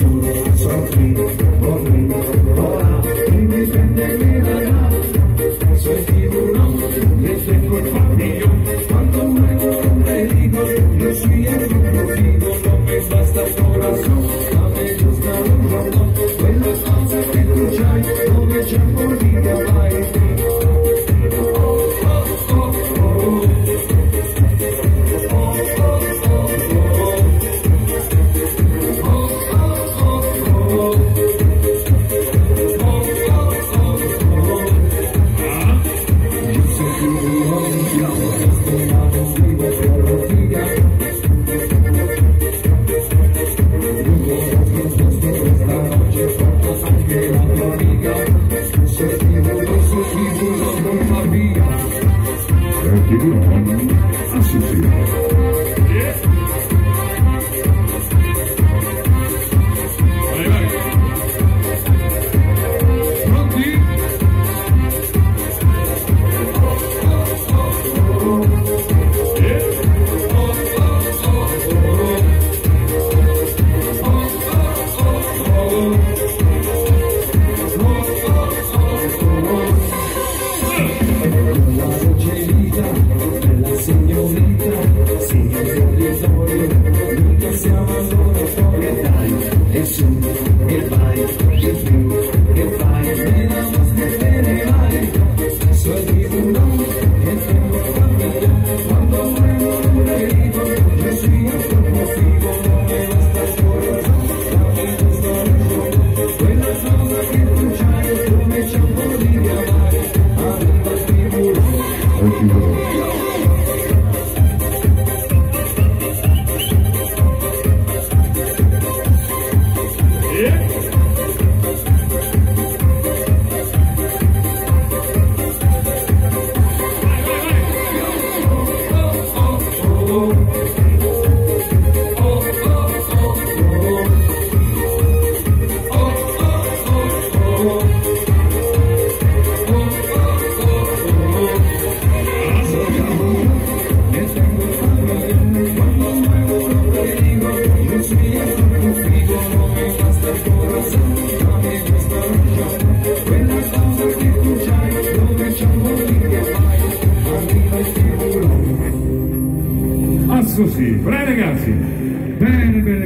Soy tiburón, le tengo el papillón. Cuando muevo un perigo, yo soy el conocido. No me basta el corazón, a me gusta un rondón. Quelle cose che tu c'hai, dove c'è por vida vai. Tiburon, así sí. Vai, vai. Pronti? Sì, bravi ragazzi, bene bene.